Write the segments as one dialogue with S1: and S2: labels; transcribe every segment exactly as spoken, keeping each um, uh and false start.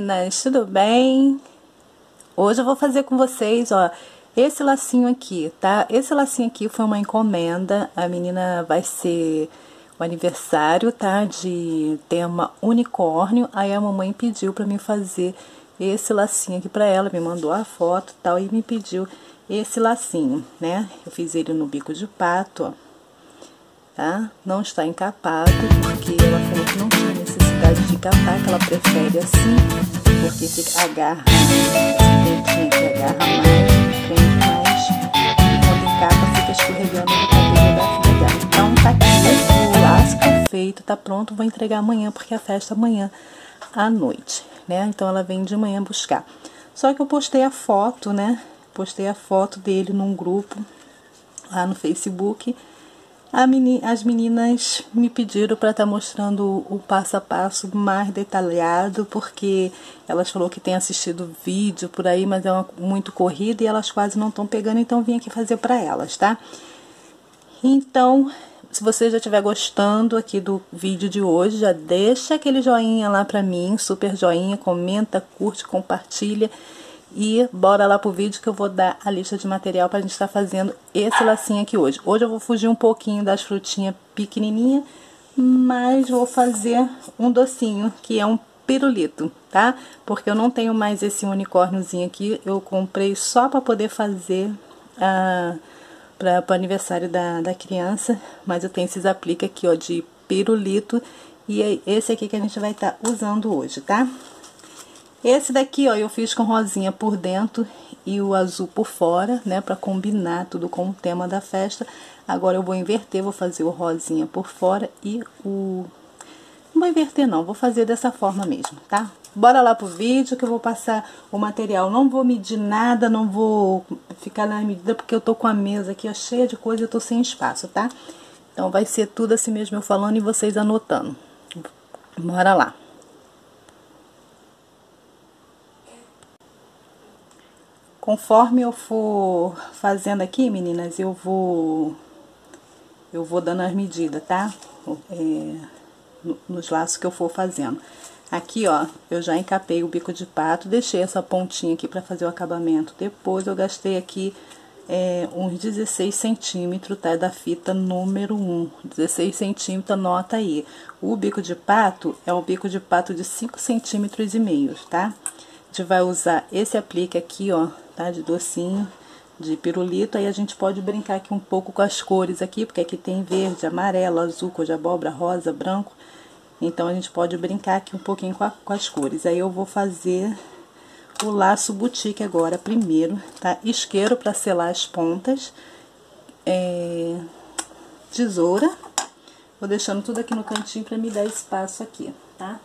S1: meninas, tudo bem? Hoje eu vou fazer com vocês, ó, esse lacinho aqui, tá? Esse lacinho aqui foi uma encomenda, a menina vai ser o aniversário, tá? De tema unicórnio, aí a mamãe pediu pra mim fazer esse lacinho aqui pra ela, me mandou a foto e tal, e me pediu esse lacinho, né? Eu fiz ele no bico de pato, ó, tá? Não está encapado, porque ela falou que não tinha necessidade de encapar, que ela prefere assim, porque fica, agarra, esse dedinho que agarra mais, prende mais, e quando encapa fica escorregando no cabelo da filha dela. Então tá aqui, o laço tá feito, tá pronto, vou entregar amanhã, porque a festa é amanhã à noite, né? Então ela vem de manhã buscar. Só que eu postei a foto, né? Postei a foto dele num grupo lá no Facebook. A meni, as meninas me pediram para estar tá mostrando o passo a passo mais detalhado, porque elas falaram que tem assistido vídeo por aí, mas é uma, muito corrida e elas quase não estão pegando, então vim aqui fazer para elas, tá? Então, se você já estiver gostando aqui do vídeo de hoje, já deixa aquele joinha lá para mim, super joinha, comenta, curte, compartilha. E bora lá pro vídeo que eu vou dar a lista de material pra gente estar fazendo esse lacinho aqui hoje. Hoje eu vou fugir um pouquinho das frutinhas pequenininhas, mas vou fazer um docinho, que é um pirulito, tá? Porque eu não tenho mais esse unicórniozinho aqui, eu comprei só pra poder fazer a, pra, pro aniversário da, da criança, mas eu tenho esses aplica aqui, ó, de pirulito, e é esse aqui que a gente vai estar usando hoje, tá? Esse daqui, ó, eu fiz com rosinha por dentro e o azul por fora, né, pra combinar tudo com o tema da festa. Agora eu vou inverter, vou fazer o rosinha por fora e o... Não vou inverter não, vou fazer dessa forma mesmo, tá? Bora lá pro vídeo que eu vou passar o material. Não vou medir nada, não vou ficar na medida, porque eu tô com a mesa aqui, ó, cheia de coisa e eu tô sem espaço, tá? Então vai ser tudo assim mesmo eu falando e vocês anotando. Bora lá. Conforme eu for fazendo aqui, meninas, eu vou eu vou dando as medidas, tá? É, nos laços que eu for fazendo. Aqui, ó, eu já encapei o bico de pato, deixei essa pontinha aqui pra fazer o acabamento. Depois eu gastei aqui é, uns dezesseis centímetros, tá? Da fita número um. dezesseis centímetros, anota aí. O bico de pato é um bico de pato de cinco centímetros e meio, tá? A gente vai usar esse aplique aqui, ó, tá? De docinho, de pirulito. Aí a gente pode brincar aqui um pouco com as cores aqui, porque aqui tem verde, amarelo, azul, cor de abóbora, rosa, branco. Então a gente pode brincar aqui um pouquinho com, a, com as cores. Aí eu vou fazer o laço boutique agora primeiro, tá? Isqueiro para selar as pontas, é, tesoura. Vou deixando tudo aqui no cantinho para me dar espaço aqui, tá?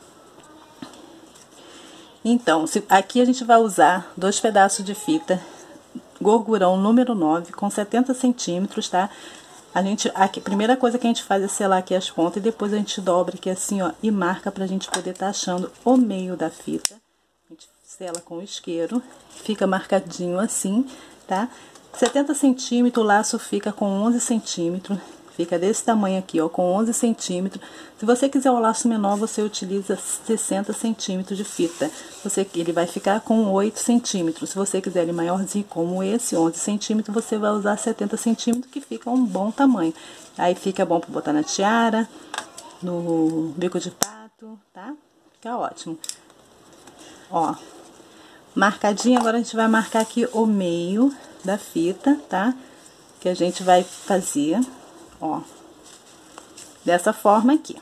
S1: Então, se, aqui a gente vai usar dois pedaços de fita gorgurão número nove com setenta centímetros, tá? A gente, aqui, a primeira coisa que a gente faz é selar aqui as pontas e depois a gente dobra aqui assim, ó, e marca pra gente poder tá achando o meio da fita. A gente sela com o isqueiro, fica marcadinho assim, tá? setenta centímetros, o laço fica com onze centímetros. Fica desse tamanho aqui, ó, com onze centímetros. Se você quiser o laço menor, você utiliza sessenta centímetros de fita. Você, ele vai ficar com oito centímetros. Se você quiser ele maiorzinho, como esse, onze centímetros, você vai usar setenta centímetros, que fica um bom tamanho. Aí fica bom para botar na tiara, no bico de pato, tá? Fica ótimo. Ó, marcadinho, agora a gente vai marcar aqui o meio da fita, tá? Que a gente vai fazer... Ó, dessa forma aqui.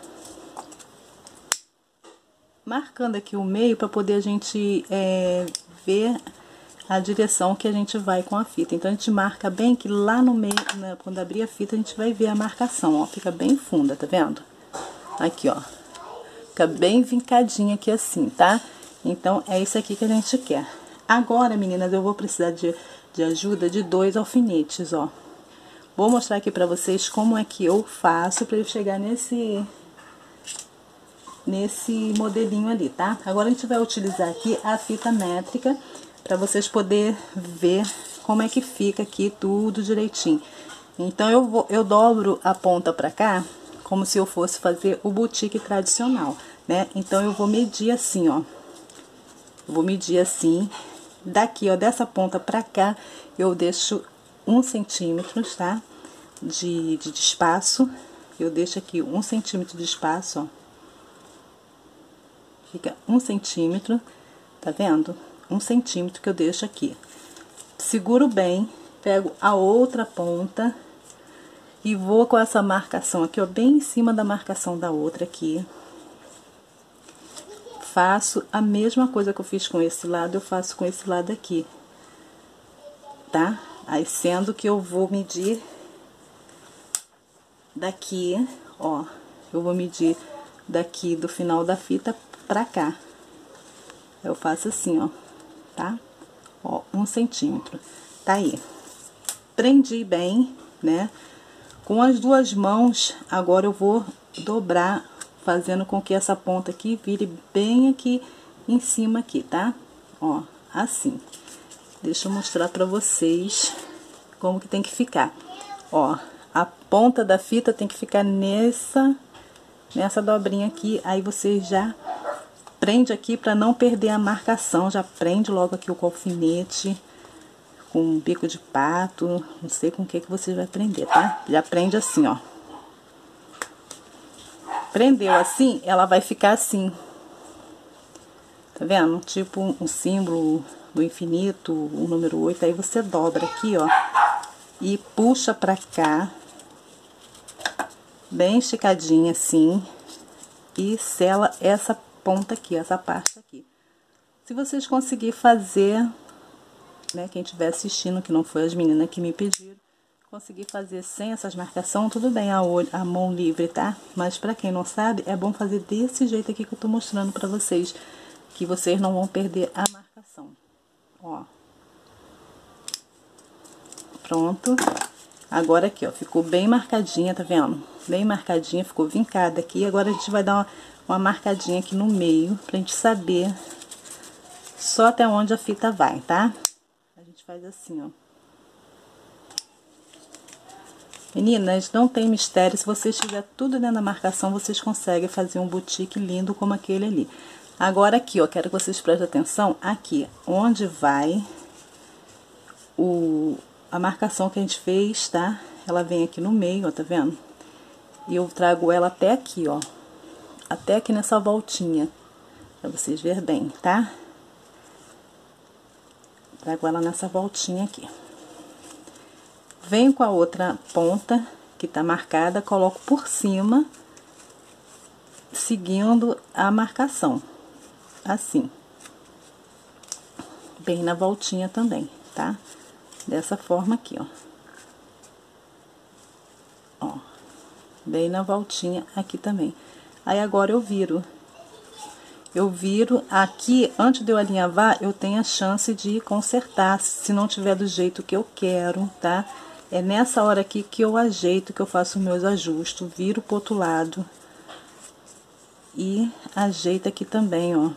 S1: Marcando aqui o meio para poder a gente é, ver a direção que a gente vai com a fita. Então, a gente marca bem que lá no meio, né, quando abrir a fita, a gente vai ver a marcação, ó. Fica bem funda, tá vendo? Aqui, ó. Fica bem vincadinha aqui assim, tá? Então, é isso aqui que a gente quer. Agora, meninas, eu vou precisar de, de ajuda de dois alfinetes, ó. Vou mostrar aqui pra vocês como é que eu faço pra eu chegar nesse, nesse modelinho ali, tá? Agora a gente vai utilizar aqui a fita métrica pra vocês poderem ver como é que fica aqui tudo direitinho. Então eu, vou, eu dobro a ponta pra cá como se eu fosse fazer o boutique tradicional, né? Então eu vou medir assim, ó. Eu vou medir assim, daqui, ó, dessa ponta pra cá, eu deixo um centímetro, tá? De, de, de espaço. Eu deixo aqui um centímetro de espaço, ó. Fica um centímetro, tá vendo? Um centímetro que eu deixo aqui. Seguro bem, pego a outra ponta e vou com essa marcação aqui, ó, bem em cima da marcação da outra aqui. Faço a mesma coisa que eu fiz com esse lado, eu faço com esse lado aqui, tá? Aí, sendo que eu vou medir daqui, ó, eu vou medir daqui do final da fita pra cá. Eu faço assim, ó, tá? Ó, um centímetro. Tá aí. Prendi bem, né? Com as duas mãos, agora eu vou dobrar, fazendo com que essa ponta aqui vire bem aqui em cima aqui, tá? Ó, assim. Deixa eu mostrar pra vocês como que tem que ficar. Ó, a ponta da fita tem que ficar nessa, nessa dobrinha aqui. Aí você já prende aqui pra não perder a marcação. Já prende logo aqui o alfinete com um bico de pato. Não sei com o que que você vai prender, tá? Já prende assim, ó. Prendeu assim, ela vai ficar assim. Tá vendo? Tipo um símbolo do infinito, o número oito. Aí você dobra aqui, ó. E puxa pra cá. Bem esticadinha assim. E sela essa ponta aqui, essa parte aqui. Se vocês conseguirem fazer, né, quem estiver assistindo, que não foi as meninas que me pediram, conseguir fazer sem essas marcações, tudo bem, a, olho, a mão livre, tá? Mas pra quem não sabe, é bom fazer desse jeito aqui que eu tô mostrando pra vocês, que vocês não vão perder a marcação. Ó. Pronto. Agora aqui, ó, ficou bem marcadinha, tá vendo? Bem marcadinha, ficou vincada aqui. Agora a gente vai dar uma, uma marcadinha aqui no meio, pra gente saber só até onde a fita vai, tá? A gente faz assim, ó. Meninas, não tem mistério, se vocês tiverem tudo dentro da marcação, vocês conseguem fazer um boutique lindo como aquele ali. Agora aqui, ó, quero que vocês prestem atenção aqui, onde vai o, a marcação que a gente fez, tá? Ela vem aqui no meio, ó, tá vendo? E eu trago ela até aqui, ó, até aqui nessa voltinha, pra vocês verem bem, tá? Trago ela nessa voltinha aqui. Venho com a outra ponta que tá marcada, coloco por cima, seguindo a marcação, assim. Bem na voltinha também, tá? Dessa forma aqui, ó. Ó. Bem na voltinha aqui também. Aí agora eu viro. Eu viro aqui, antes de eu alinhavar, eu tenho a chance de consertar, se não tiver do jeito que eu quero, tá? É nessa hora aqui que eu ajeito, que eu faço meus ajustes, viro pro outro lado. E ajeito aqui também, ó.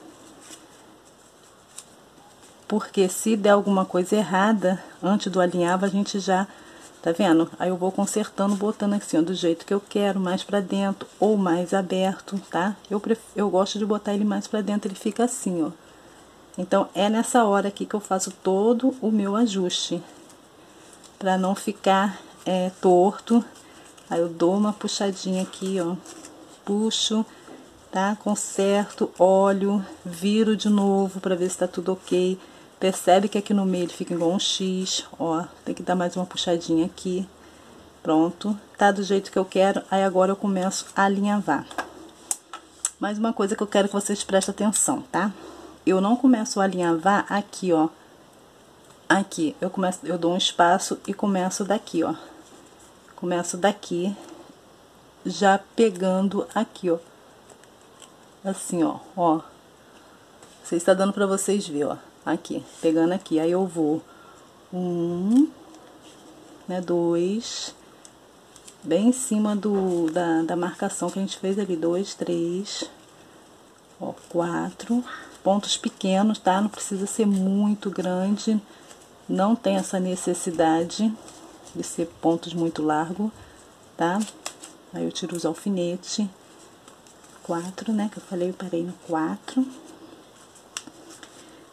S1: Porque se der alguma coisa errada, antes do alinhava, a gente já, tá vendo? Aí eu vou consertando, botando assim, ó, do jeito que eu quero, mais pra dentro ou mais aberto, tá? Eu, pref... eu gosto de botar ele mais pra dentro, ele fica assim, ó. Então, é nessa hora aqui que eu faço todo o meu ajuste. Pra não ficar é, torto. Aí eu dou uma puxadinha aqui, ó. Puxo, tá? Conserto, olho, viro de novo pra ver se tá tudo ok. Percebe que aqui no meio ele fica igual um X, ó. Tem que dar mais uma puxadinha aqui. Pronto. Tá do jeito que eu quero. Aí agora eu começo a alinhavar. Mais uma coisa que eu quero que vocês prestem atenção, tá? Eu não começo a alinhavar aqui, ó. Aqui, eu começo, eu dou um espaço e começo daqui, ó. Começo daqui, já pegando aqui, ó. Assim, ó, ó. Não sei se tá dando pra vocês verem, ó. Aqui, pegando aqui. Aí eu vou um, né, dois, bem em cima do, da, da marcação que a gente fez ali. Dois, três, ó, quatro. Pontos pequenos, tá? Não precisa ser muito grande. Não tem essa necessidade de ser pontos muito largos, tá? Aí eu tiro os alfinetes. Quatro, né? Que eu falei, eu parei no quatro.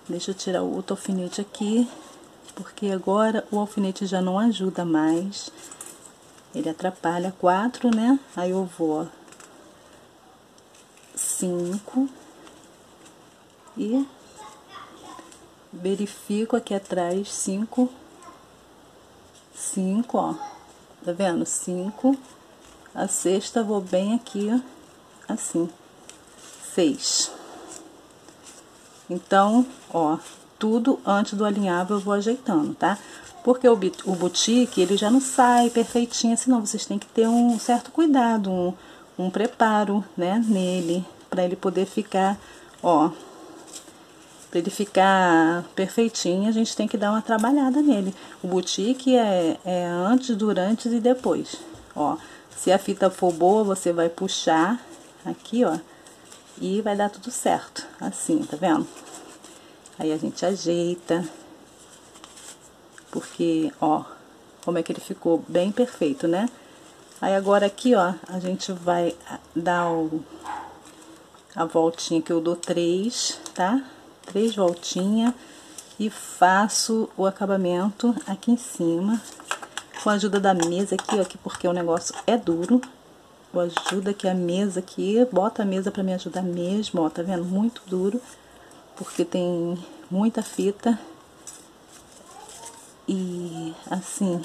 S1: Deixa eu tirar o outro alfinete aqui, porque agora o alfinete já não ajuda mais. Ele atrapalha quatro, né? Aí eu vou, ó, cinco. E verifico aqui atrás, cinco. Cinco, ó. Tá vendo? Cinco. A sexta vou bem aqui, ó, assim. Seis. Então, ó, tudo antes do alinhável eu vou ajeitando, tá? Porque o, o boutique, ele já não sai perfeitinho assim, não. Vocês têm que ter um certo cuidado, um, um preparo, né, nele, pra ele poder ficar, ó, pra ele ficar perfeitinho, a gente tem que dar uma trabalhada nele. O boutique é, é antes, durante e depois, ó. Se a fita for boa, você vai puxar aqui, ó, e vai dar tudo certo, assim, tá vendo? Aí a gente ajeita, porque, ó, como é que ele ficou bem perfeito, né? Aí agora aqui, ó, a gente vai dar o, a voltinha que eu dou três, tá? Três voltinhas e faço o acabamento aqui em cima, com a ajuda da mesa aqui, ó, aqui porque o negócio é duro. Eu ajudo aqui a mesa aqui, bota a mesa pra me ajudar mesmo, ó, tá vendo? Muito duro, porque tem muita fita. E assim,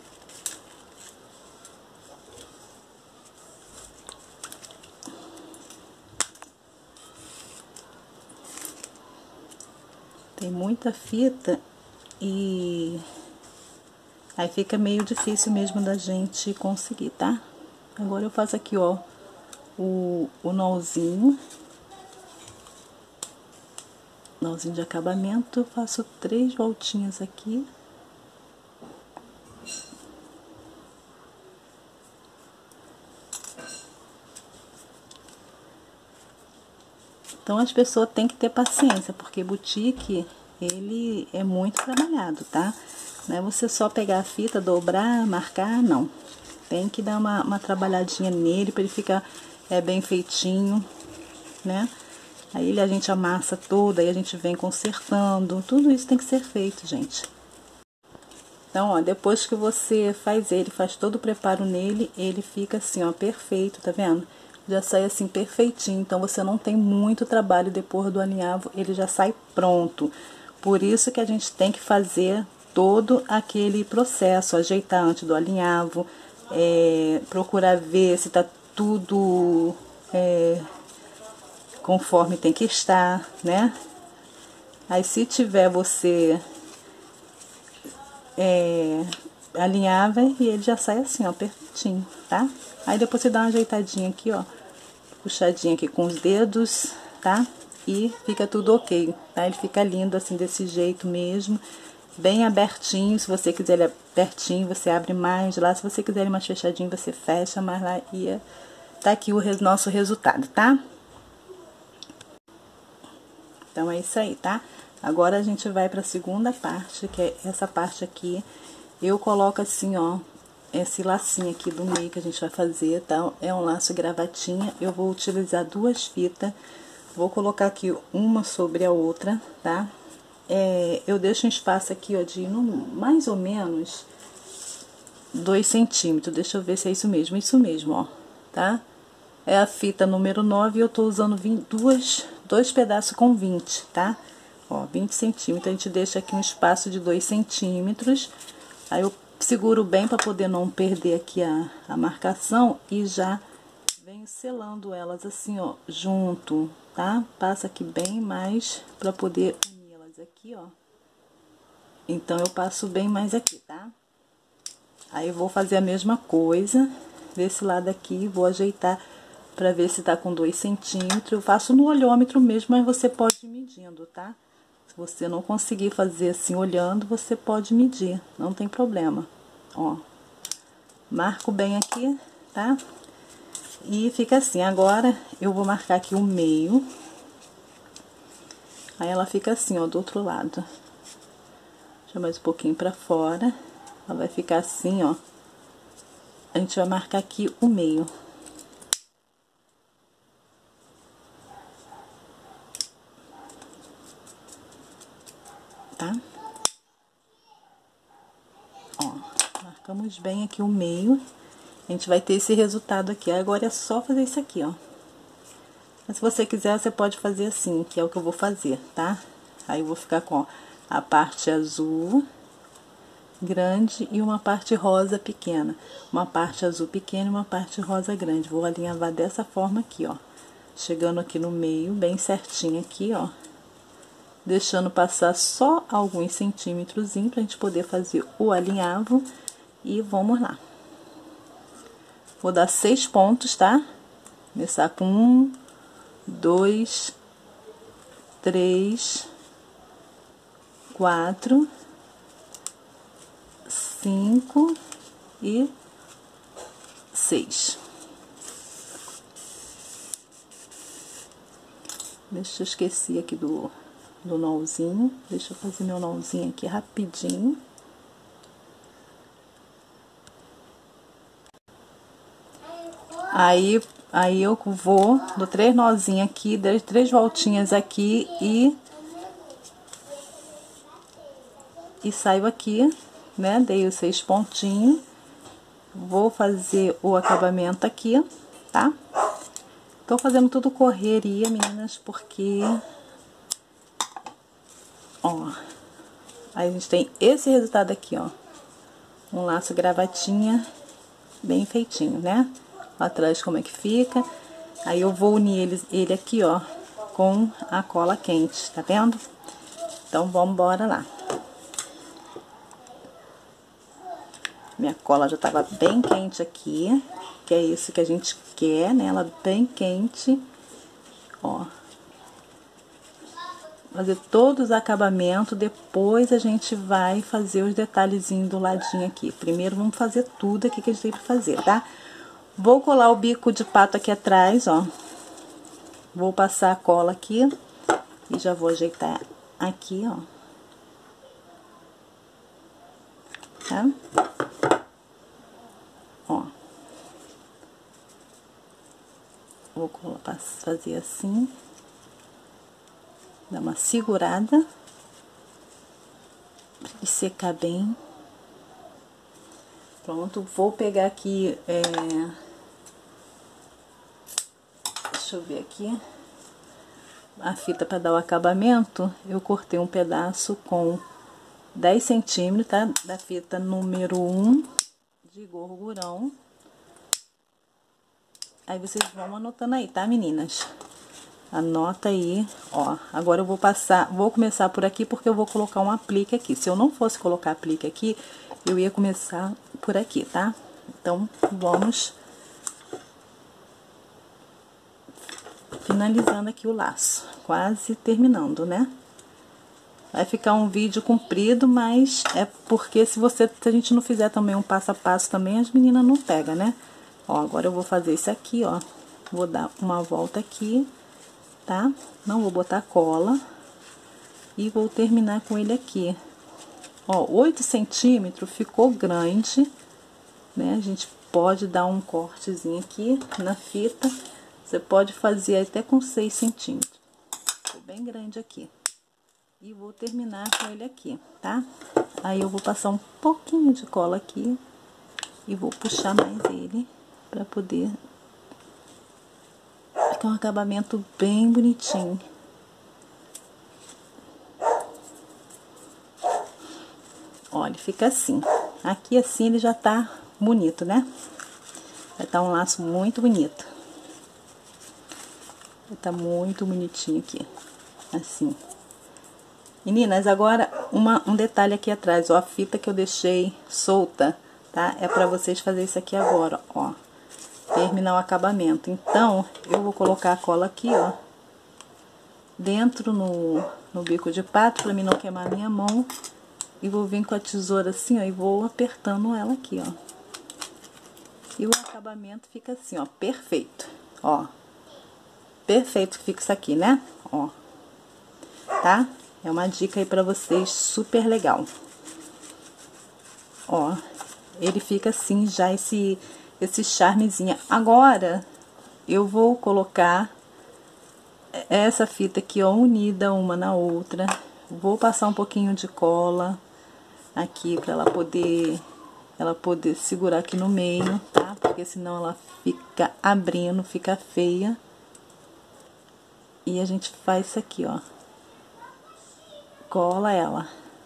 S1: tem muita fita e aí fica meio difícil mesmo da gente conseguir, tá? Agora eu faço aqui, ó, o, o nozinho, nozinho de acabamento, faço três voltinhas aqui. Então as pessoas têm que ter paciência, porque boutique, ele é muito trabalhado, tá? Não é você só pegar a fita, dobrar, marcar, não. Tem que dar uma, uma trabalhadinha nele para ele ficar é, bem feitinho, né? Aí ele, a gente amassa todo, aí a gente vem consertando. Tudo isso tem que ser feito, gente. Então, ó, depois que você faz ele, faz todo o preparo nele, ele fica assim, ó, perfeito, tá vendo? Já sai assim perfeitinho, então você não tem muito trabalho depois do alinhavo, ele já sai pronto. Por isso que a gente tem que fazer todo aquele processo, ajeitar antes do alinhavo, é, procurar ver se tá tudo é, conforme tem que estar, né? Aí se tiver você é, alinhava e ele já sai assim, ó, perfeitinho, tá? Aí depois você dá uma ajeitadinha aqui, ó, puxadinha aqui com os dedos, tá? E fica tudo ok, tá? Ele fica lindo assim, desse jeito mesmo, bem abertinho. Se você quiser ele abertinho, você abre mais lá. Se você quiser ele mais fechadinho, você fecha mais lá. E tá aqui o res, nosso resultado, tá? Então é isso aí, tá? Agora a gente vai pra segunda parte, que é essa parte aqui. Eu coloco assim, ó, esse lacinho aqui do meio que a gente vai fazer, tá? É um laço gravatinha. Eu vou utilizar duas fitas. Vou colocar aqui uma sobre a outra, tá? É, eu deixo um espaço aqui, ó, de no, mais ou menos dois centímetros. Deixa eu ver se é isso mesmo. Isso mesmo, ó, tá? É a fita número nove e eu tô usando vinte, duas, dois pedaços com vinte, tá? Ó, vinte centímetros. A gente deixa aqui um espaço de dois centímetros. Aí eu seguro bem para poder não perder aqui a, a marcação e já venho selando elas assim, ó, junto, tá? Passa aqui bem mais para poder uni-las aqui, ó. Então eu passo bem mais aqui, tá? Aí eu vou fazer a mesma coisa desse lado aqui, vou ajeitar para ver se tá com dois centímetros. Eu faço no olhômetro mesmo, mas você pode ir medindo, tá? Se você não conseguir fazer assim olhando, você pode medir, não tem problema. Ó, marco bem aqui, tá? E fica assim. Agora eu vou marcar aqui o meio. Aí ela fica assim, ó, do outro lado. Deixa mais um pouquinho pra fora. Ela vai ficar assim, ó. A gente vai marcar aqui o meio. Marcamos bem aqui o meio. A gente vai ter esse resultado aqui. Agora é só fazer isso aqui, ó. Mas se você quiser, você pode fazer assim, que é o que eu vou fazer, tá? Aí eu vou ficar com a parte azul grande e uma parte rosa pequena. Uma parte azul pequena e uma parte rosa grande. Vou alinhavar dessa forma aqui, ó. Chegando aqui no meio, bem certinho aqui, ó. Deixando passar só alguns centímetros pra gente poder fazer o alinhavo. E vamos lá. Vou dar seis pontos, tá? Começar com um, dois, três, quatro, cinco e seis. Deixa eu esquecer aqui do, do nózinho. Deixa eu fazer meu nózinho aqui rapidinho. Aí, aí eu vou, dou três nozinhos aqui, dei três voltinhas aqui e... E saio aqui, né? Dei os seis pontinhos. Vou fazer o acabamento aqui, tá? Tô fazendo tudo correria, meninas, porque... Ó, aí a gente tem esse resultado aqui, ó. Um laço gravatinha bem feitinho, né? Atrás como é que fica. Aí eu vou unir ele, ele aqui, ó, com a cola quente, tá vendo? Então, vamos embora lá. Minha cola já tava bem quente aqui, que é isso que a gente quer, né? Ela bem quente, ó. Fazer todos os acabamentos, depois a gente vai fazer os detalhezinhos do ladinho aqui. Primeiro vamos fazer tudo aqui que a gente tem pra fazer, tá? Vou colar o bico de pato aqui atrás, ó. Vou passar a cola aqui e já vou ajeitar aqui, ó. Tá? Ó. Vou colar, fazer assim. Dar uma segurada. Pra ele secar bem. Pronto, vou pegar aqui, é... deixa eu ver aqui. A fita para dar o acabamento, eu cortei um pedaço com dez centímetros, tá? Da fita número um de gorgurão. Aí vocês vão anotando aí, tá, meninas? Anota aí, ó. Agora eu vou passar, vou começar por aqui porque eu vou colocar um aplique aqui. Se eu não fosse colocar aplique aqui, eu ia começar por aqui, tá? Então, vamos finalizando aqui o laço. Quase terminando, né? Vai ficar um vídeo comprido, mas é porque se você, se a gente não fizer também um passo a passo também, as meninas não pegam, né? Ó, agora eu vou fazer isso aqui, ó. Vou dar uma volta aqui, tá? Não vou botar cola. E vou terminar com ele aqui. Ó, oito centímetros ficou grande, né? A gente pode dar um cortezinho aqui na fita. Você pode fazer até com seis centímetros. Ficou bem grande aqui. E vou terminar com ele aqui, tá? Aí eu vou passar um pouquinho de cola aqui e vou puxar mais ele pra poder ficar um acabamento bem bonitinho. Olha, fica assim. Aqui assim ele já tá bonito, né? Vai tá um laço muito bonito. Vai tá muito bonitinho aqui. Assim. Meninas, agora uma, um detalhe aqui atrás, ó, a fita que eu deixei solta, tá? É pra vocês fazerem isso aqui agora, ó. Terminar o acabamento. Então, eu vou colocar a cola aqui, ó. Dentro no, no bico de pato, pra mim não queimar a minha mão. E vou vir com a tesoura assim, ó, e vou apertando ela aqui, ó. E o acabamento fica assim, ó, perfeito, ó. Perfeito que fica isso aqui, né? Ó. Tá? É uma dica aí pra vocês, super legal. Ó, ele fica assim, já esse, esse charmezinho. Agora, eu vou colocar essa fita aqui, ó, unida uma na outra. Vou passar um pouquinho de cola aqui pra ela poder ela poder segurar aqui no meio, tá? Porque senão ela fica abrindo, fica feia. E a gente faz isso aqui, ó. Cola ela.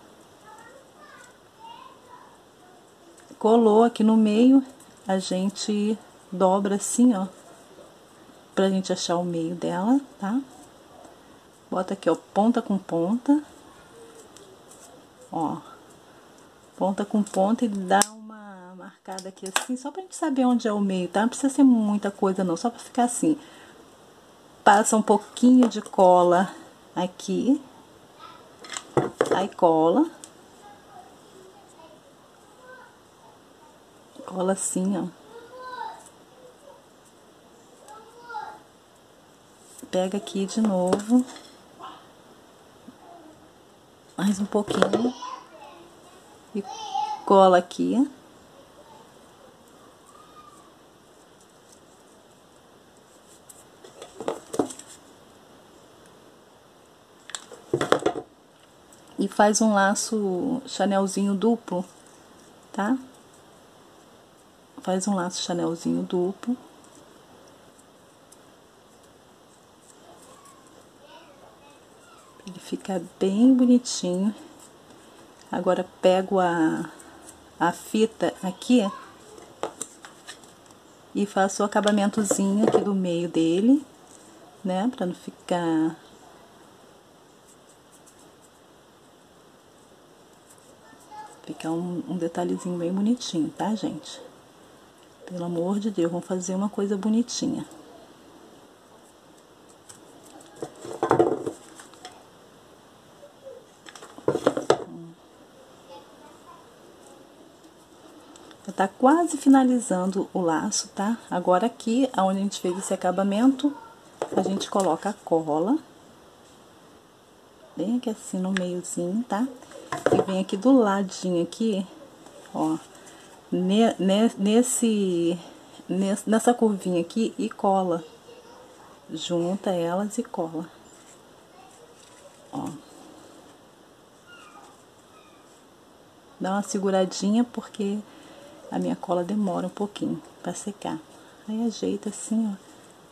S1: Colou aqui no meio, a gente dobra assim, ó. Pra gente achar o meio dela, tá? Bota aqui, ó, ponta com ponta. Ó. Ponta com ponta e dá uma marcada aqui assim, só pra gente saber onde é o meio, tá? Não precisa ser muita coisa não, só pra ficar assim. Passa um pouquinho de cola aqui. Aí cola. Cola assim, ó. Pega aqui de novo. Mais um pouquinho. E cola aqui. E faz um laço chanelzinho duplo, tá? Faz um laço chanelzinho duplo. Ele fica bem bonitinho. Agora pego a, a fita aqui e faço o acabamentozinho aqui do meio dele, né? Pra não ficar... Ficar um, um detalhezinho bem bonitinho, tá, gente? Pelo amor de Deus, vamos fazer uma coisa bonitinha. Já tá quase finalizando o laço, tá? Agora aqui, onde a gente fez esse acabamento, a gente coloca a cola. Bem aqui assim no meiozinho, tá? E vem aqui do ladinho aqui, ó, ne, ne, nesse, nesse, nessa curvinha aqui e cola. Junta elas e cola. Ó. Dá uma seguradinha porque a minha cola demora um pouquinho pra secar. Aí ajeita assim, ó.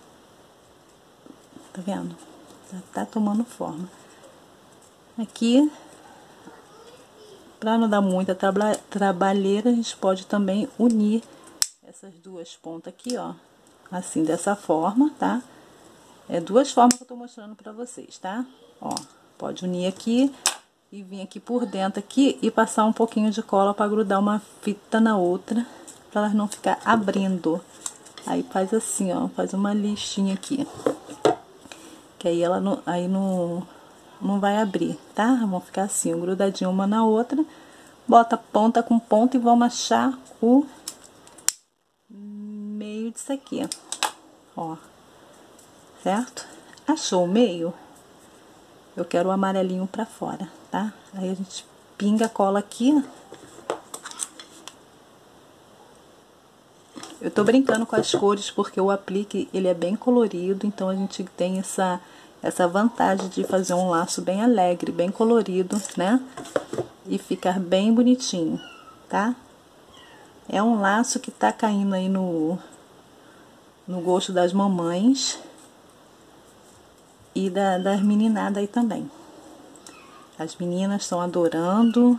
S1: Tá vendo? Já tá tomando forma. Aqui, pra não dar muita traba trabalheira, a gente pode também unir essas duas pontas aqui, ó. Assim, dessa forma, tá? É duas formas que eu tô mostrando pra vocês, tá? Ó, pode unir aqui e vir aqui por dentro aqui e passar um pouquinho de cola pra grudar uma fita na outra, pra elas não ficar abrindo. Aí faz assim, ó, faz uma lixinha aqui. Que aí ela não, aí não, não vai abrir, tá? Vão ficar assim, grudadinho uma na outra. Bota ponta com ponta e vamos achar o meio disso aqui, ó. Certo? Achou o meio? Eu quero o amarelinho pra fora, tá? Aí a gente pinga a cola aqui. Eu tô brincando com as cores porque o aplique, ele é bem colorido, então a gente tem essa, essa vantagem de fazer um laço bem alegre, bem colorido, né? E ficar bem bonitinho, tá? É um laço que tá caindo aí no, no gosto das mamães e da, das meninadas aí também. As meninas estão adorando.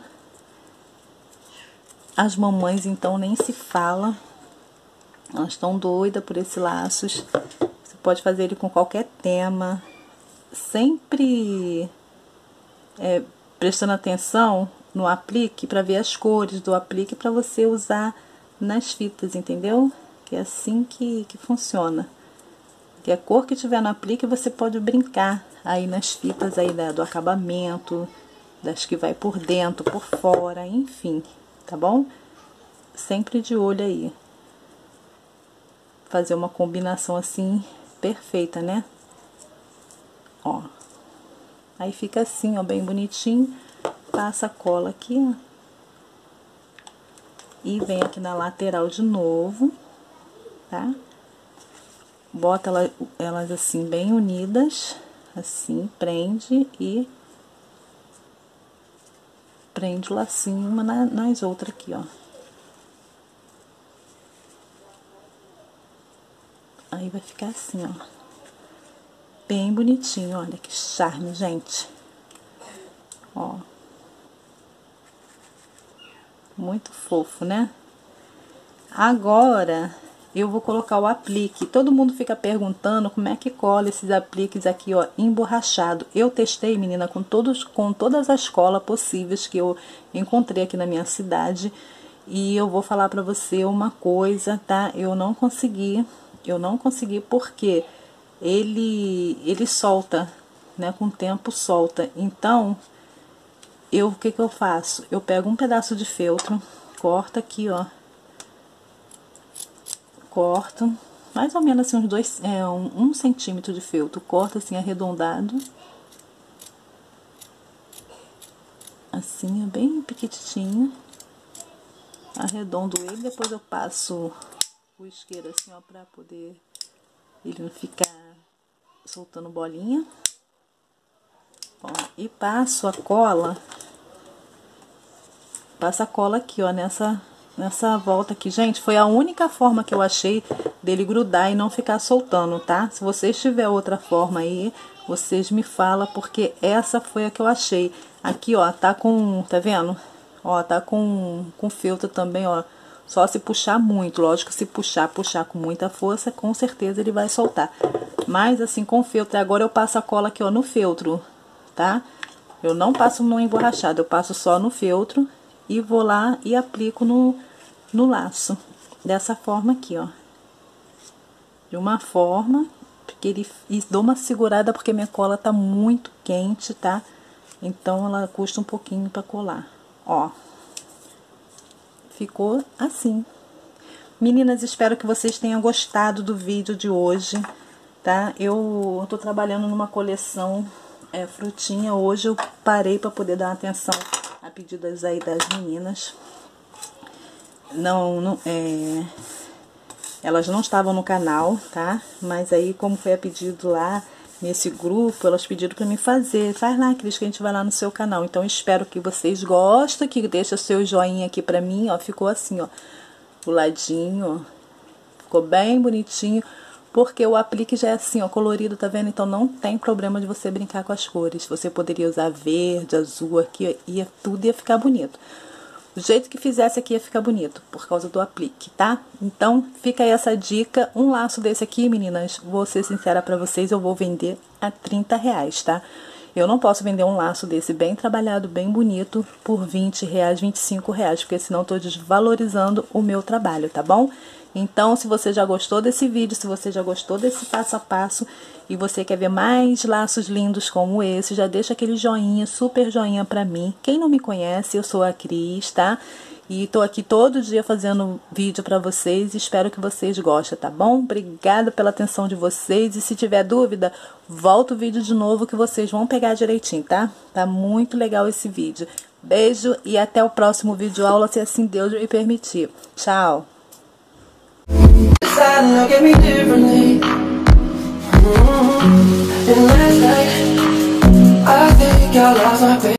S1: As mamães, então, nem se fala. Elas estão doidas por esse laços. Você pode fazer ele com qualquer tema. Sempre é, prestando atenção no aplique para ver as cores do aplique para você usar nas fitas, entendeu? Que é assim que, que funciona. Que a cor que tiver no aplique você pode brincar aí nas fitas aí da, do acabamento, das que vai por dentro, por fora, enfim, tá bom? Sempre de olho aí. Fazer uma combinação assim perfeita, né? Ó. Aí fica assim, ó, bem bonitinho. Passa a cola aqui, ó. E vem aqui na lateral de novo, tá? Bota ela, elas assim, bem unidas, assim, prende e prende o lacinho uma na, nas outras aqui, ó. Aí vai ficar assim, ó. Bem bonitinho, olha que charme, gente. Ó. Muito fofo, né? Agora, eu vou colocar o aplique. Todo mundo fica perguntando como é que cola esses apliques aqui, ó, emborrachado. Eu testei, menina, com, todos, com todas as colas possíveis que eu encontrei aqui na minha cidade. E eu vou falar pra você uma coisa, tá? Eu não consegui, eu não consegui porque ele, ele solta, né? Com o tempo solta. Então, eu, o que que eu faço? Eu pego um pedaço de feltro, corto aqui, ó. Corto, mais ou menos assim, uns dois, é, um, um centímetro de feltro. Corto assim, arredondado. Assim, é bem pequitinho. Arredondo ele, depois eu passo o isqueiro assim, ó, pra poder ele não ficar soltando bolinha. Ó, e passo a cola, passo a cola aqui, ó, nessa, nessa volta aqui. Gente, foi a única forma que eu achei dele grudar e não ficar soltando, tá? Se vocês tiver outra forma aí, vocês me falam, porque essa foi a que eu achei. Aqui, ó, tá com, tá vendo? Ó, tá com, com feltro também, ó. Só se puxar muito, lógico, se puxar, puxar com muita força, com certeza ele vai soltar. Mas assim, com feltro, agora eu passo a cola aqui, ó, no feltro, tá? Eu não passo no emborrachado, eu passo só no feltro e vou lá e aplico no, no laço. Dessa forma aqui, ó. De uma forma, porque ele, e dou uma segurada porque minha cola tá muito quente, tá? Então ela custa um pouquinho pra colar. Ó, ficou assim. Meninas, espero que vocês tenham gostado do vídeo de hoje, tá? Eu tô trabalhando numa coleção é, frutinha. Hoje eu parei para poder dar atenção a pedidos aí das meninas. Não, não, é... Elas não estavam no canal, tá? Mas aí, como foi a pedido lá nesse grupo, elas pediram para mim fazer. Faz lá, Cris, que a gente vai lá no seu canal. Então, espero que vocês gostem, que deixa seu joinha aqui pra mim, ó. Ficou assim, ó, o ladinho, ó. Ficou bem bonitinho, porque o aplique já é assim, ó, colorido, tá vendo? Então, não tem problema de você brincar com as cores. Você poderia usar verde, azul aqui, ó, ia, tudo ia ficar bonito. Do jeito que fizesse aqui ia ficar bonito, por causa do aplique, tá? Então, fica aí essa dica. Um laço desse aqui, meninas, vou ser sincera pra vocês, eu vou vender a trinta reais, tá? Eu não posso vender um laço desse bem trabalhado, bem bonito, por vinte reais, vinte e cinco reais, porque senão eu tô desvalorizando o meu trabalho, tá bom? Então, se você já gostou desse vídeo, se você já gostou desse passo a passo e você quer ver mais laços lindos como esse, já deixa aquele joinha, super joinha pra mim. Quem não me conhece, eu sou a Cris, tá? E tô aqui todo dia fazendo vídeo pra vocês, espero que vocês gostem, tá bom? Obrigada pela atenção de vocês e se tiver dúvida, volta o vídeo de novo que vocês vão pegar direitinho, tá? Tá muito legal esse vídeo. Beijo e até o próximo vídeo aula, se assim Deus me permitir. Tchau! Look at me differently. Mm-hmm. And last night I think I lost my faith.